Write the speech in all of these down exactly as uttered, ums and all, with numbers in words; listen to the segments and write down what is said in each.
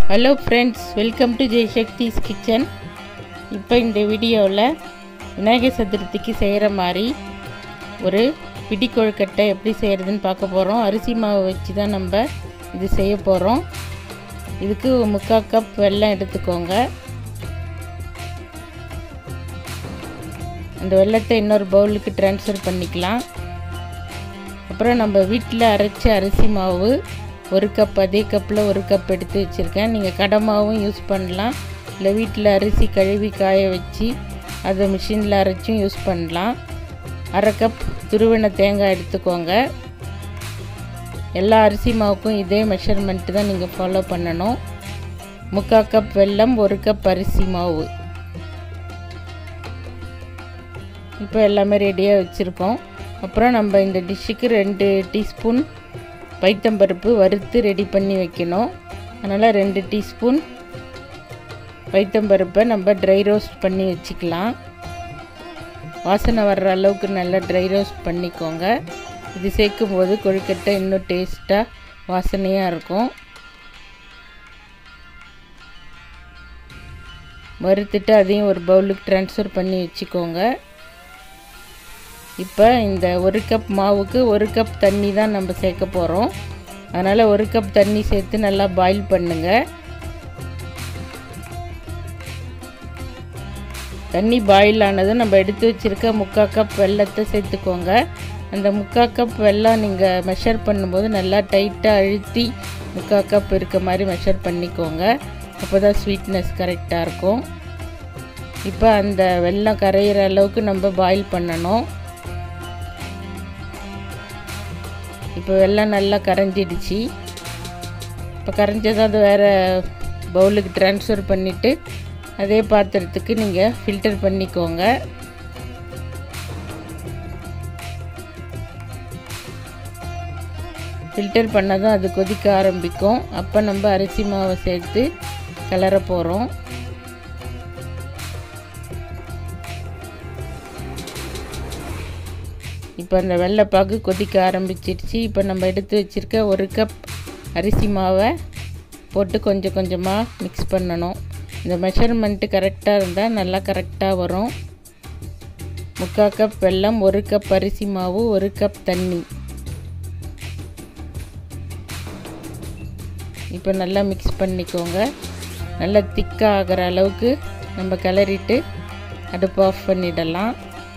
Hello friends, welcome to Jaishakthi's kitchen. இப்போ இந்த வீடியோவில் விநாயகர் சதுர்த்திக்கு செய்கிற மாதிரி ஒரு பிடி கொழுக்கட்டை எப்படி செய்கிறதுன்னு பார்க்க போகிறோம். அரிசி மாவு வச்சு தான் நம்ம இது செய்ய போகிறோம். இதுக்கு முக்கால் கப் வெல்லம் எடுத்துக்கோங்க. அந்த வெல்லத்தை இன்னொரு பவுலுக்கு ட்ரான்ஸ்ஃபர் பண்ணிக்கலாம். அப்புறம் நம்ம வீட்டில் அரைச்ச அரிசி மாவு ஒரு கப், அதே கப்பில் ஒரு கப் எடுத்து வச்சுருக்கேன். நீங்கள் கடை மாவும் யூஸ் பண்ணலாம், இல்லை வீட்டில் அரிசி கழுவி காய வச்சு அதை மிஷினில் அரைச்சும் யூஸ் பண்ணலாம். அரை கப் துருவின தேங்காய் எடுத்துக்கோங்க. எல்லா அரிசி மாவுக்கும் இதே மெஷர்மெண்ட்டு தான் நீங்கள் ஃபாலோ பண்ணணும். முக்கால் கப் வெல்லம், ஒரு கப் அரிசி மாவு. இப்போ எல்லாமே ரெடியாக வச்சுருக்கோம். அப்புறம் நம்ம இந்த டிஷ்ஷுக்கு ரெண்டு டீஸ்பூன் பைத்தம்பருப்பு வறுத்து ரெடி பண்ணி வைக்கணும். அதனால் ரெண்டு டீஸ்பூன் பைத்தம்பருப்பை நம்ம ட்ரை ரோஸ்ட் பண்ணி வச்சுக்கலாம். வாசனை வர்ற அளவுக்கு நல்லா ட்ரை ரோஸ்ட் பண்ணிக்கோங்க. இது சேர்க்கும் போது கொழுக்கட்டை இன்னும் டேஸ்ட்டாக வாசனையாக இருக்கும். வறுத்துட்டு அதையும் ஒரு பவுலுக்கு ட்ரான்ஸ்ஃபர் பண்ணி வச்சுக்கோங்க. இப்போ இந்த ஒரு கப் மாவுக்கு ஒரு கப் தண்ணி தான் நம்ம சேர்க்க போகிறோம். அதனால் ஒரு கப் தண்ணி சேர்த்து நல்லா பாயில் பண்ணுங்கள். தண்ணி பாயில் ஆனதும் நம்ம எடுத்து வச்சுருக்க முக்கால் கப் வெல்லத்தை சேர்த்துக்கோங்க. அந்த முக்கால் கப் வெல்லம் நீங்கள் மெஷர் பண்ணும்போது நல்லா டைட்டாக அழுத்தி முக்கால் கப் இருக்க மாதிரி மெஷர் பண்ணிக்கோங்க. அப்போ தான் ஸ்வீட்னஸ் கரெக்டாக இருக்கும். இப்போ அந்த வெல்லம் கரையிற அளவுக்கு நம்ம பாயில் பண்ணணும். இப்போ வெல்லம் நல்லா கரைஞ்சிடுச்சு. இப்போ கரைஞ்சதை அது வேறு பவுலுக்கு ட்ரான்ஸ்ஃபர் பண்ணிவிட்டு அதே பாத்திரத்துக்கு நீங்கள் ஃபில்டர் பண்ணிக்கோங்க. ஃபில்டர் பண்ணதும் அது கொதிக்க ஆரம்பிக்கும். அப்போ நம்ம அரிசி மாவை சேர்த்து கிளற போகிறோம். இப்போ அந்த வெள்ளைப்பாகு கொதிக்க ஆரம்பிச்சிடுச்சு. இப்போ நம்ம எடுத்து வச்சுருக்க ஒரு கப் அரிசி மாவை போட்டு கொஞ்சம் கொஞ்சமாக மிக்ஸ் பண்ணணும். இந்த மெஷர்மெண்ட்டு கரெக்டாக இருந்தால் நல்லா கரெக்டாக வரும். முக்கால் கப் வெல்லம், ஒரு கப் அரிசி மாவு, ஒரு கப் தண்ணி. இப்போ நல்லா மிக்ஸ் பண்ணிக்கோங்க. நல்லா திக்காக ஆகிற அளவுக்கு நம்ம கிளறிட்டு அடுப்பு ஆஃப் பண்ணிடலாம்.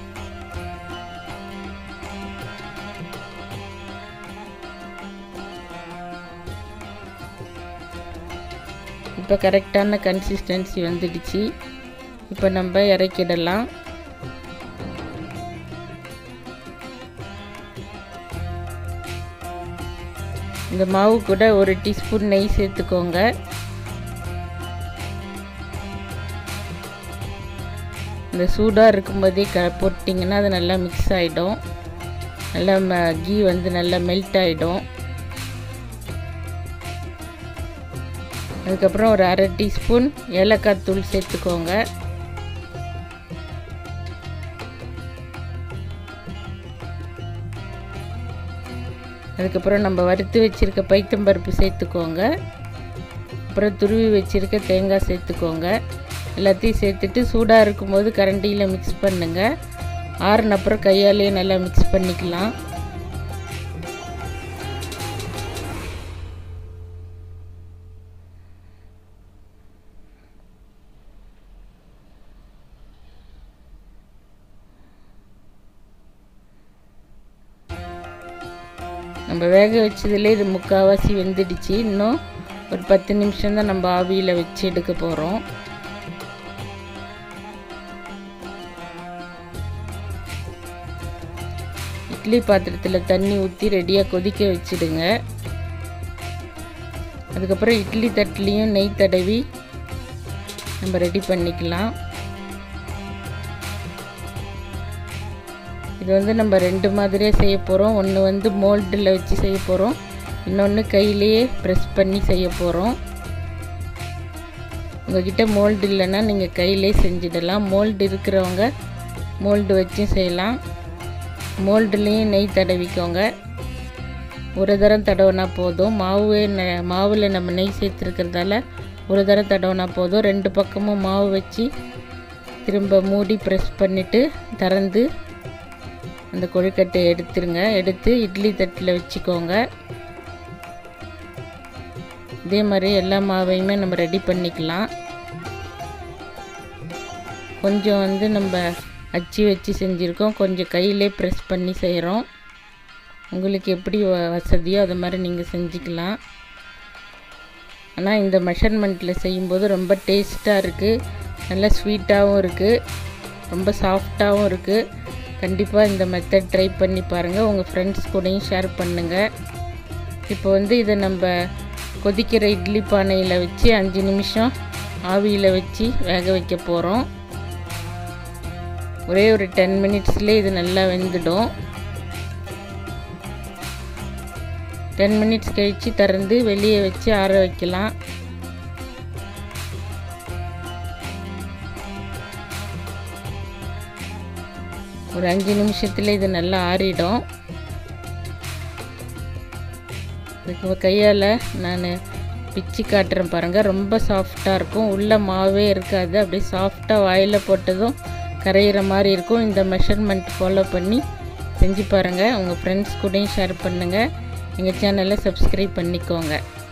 இப்போ கரெக்டான கன்சிஸ்டன்சி வந்துடுச்சு. இப்போ நம்ம இறக்கிடலாம். இந்த மாவு கூட ஒரு டீஸ்பூன் நெய் சேர்த்துக்கோங்க. இந்த சூடாக இருக்கும்போதே க போட்டிங்கன்னா அது நல்லா மிக்ஸ் ஆகிடும். நல்லா கீ வந்து நல்லா மெல்ட் ஆகிடும். அதுக்கப்புறம் ஒரு அரை டீஸ்பூன் ஏலக்காய் தூள் சேர்த்துக்கோங்க. அதுக்கப்புறம் நம்ம வறுத்து வச்சுருக்க பைத்தம்பருப்பு சேர்த்துக்கோங்க. அப்புறம் துருவி வச்சுருக்க தேங்காய் சேர்த்துக்கோங்க. எல்லாத்தையும் சேர்த்துட்டு சூடாக இருக்கும்போது கரண்டியில் மிக்ஸ் பண்ணுங்கள். ஆறுன அப்புறம் கையாலேயே நல்லா மிக்ஸ் பண்ணிக்கலாம். நம்ம வேக வச்சதுலேயே இது முக்கால்வாசி வெந்துடுச்சு. இன்னும் ஒரு பத்து நிமிஷம் தான் நம்ம ஆவியில் வச்சு எடுக்க போகிறோம். இட்லி பாத்திரத்தில் தண்ணி ஊற்றி ரெடியாக கொதிக்க வச்சுடுங்க. அதுக்கப்புறம் இட்லி தட்டுலேயும் நெய் தடவி நம்ம ரெடி பண்ணிக்கலாம். இது வந்து நம்ம ரெண்டு மாதிரியாக செய்ய போகிறோம். ஒன்று வந்து மோல்டில் வச்சு செய்ய போகிறோம், இன்னொன்று கையிலேயே ப்ரெஸ் பண்ணி செய்ய போகிறோம். உங்கள்கிட்ட மோல்டு இல்லைன்னா நீங்கள் கையிலே செஞ்சிடலாம். மோல்டு இருக்கிறவங்க மோல்டு வச்சும் செய்யலாம். மோல்டுலேயும் நெய் தடவிக்கோங்க. ஒரு தரம் தடவினா போதும். மாவு மாவில் நம்ம நெய் சேர்த்துருக்கிறதால ஒரு தரம் தடவினா போதும். ரெண்டு பக்கமும் மாவு வச்சு திரும்ப மூடி ப்ரெஸ் பண்ணிவிட்டு திறந்து அந்த கொழுக்கட்டை எடுத்துருங்க. எடுத்து இட்லி தட்டில் வச்சுக்கோங்க. இதே மாதிரி எல்லா மாவையுமே நம்ம ரெடி பண்ணிக்கலாம். கொஞ்சம் வந்து நம்ம அச்சு வச்சு செஞ்சுருக்கோம், கொஞ்சம் கையிலே ப்ரெஸ் பண்ணி செய்கிறோம். உங்களுக்கு எப்படி வசதியோ அது மாதிரி நீங்கள் செஞ்சுக்கலாம். ஆனால் இந்த மெஷர்மெண்ட்டில் செய்யும்போது ரொம்ப டேஸ்ட்டாக இருக்குது, நல்லா ஸ்வீட்டாகவும் இருக்குது, ரொம்ப சாஃப்டாகவும் இருக்குது. கண்டிப்பாக இந்த மெத்தட் ட்ரை பண்ணி பாருங்கள். உங்கள் ஃப்ரெண்ட்ஸ் கூடயும் ஷேர் பண்ணுங்கள். இப்போ வந்து இதை நம்ம கொதிக்கிற இட்லி பானையில் வச்சு அஞ்சு நிமிஷம் ஆவியில் வச்சு வேக வைக்க போகிறோம். ஒரே ஒரு டென் மினிட்ஸ்லேயே இது நல்லா வெந்துடும். டென் மினிட்ஸ் கழித்து திறந்து வெளியே வச்சு ஆற வைக்கலாம். ஒரு அஞ்சு நிமிஷத்தில் இது நல்லா ஆறிடும். இதுக்கு கையால் நான் பிச்சு காட்டுறேன் பாருங்கள். ரொம்ப சாஃப்டாக இருக்கும், உள்ளே மாவே இருக்காது, அப்படியே சாஃப்டாக வாயில் போட்டதும் கரையிற மாதிரி இருக்கும். இந்த மெஷர்மெண்ட் ஃபாலோ பண்ணி செஞ்சு பாருங்கள். உங்கள் ஃப்ரெண்ட்ஸ் கூடயும் ஷேர் பண்ணுங்கள். எங்கள் சேனலை சப்ஸ்கிரைப் பண்ணிக்கோங்க.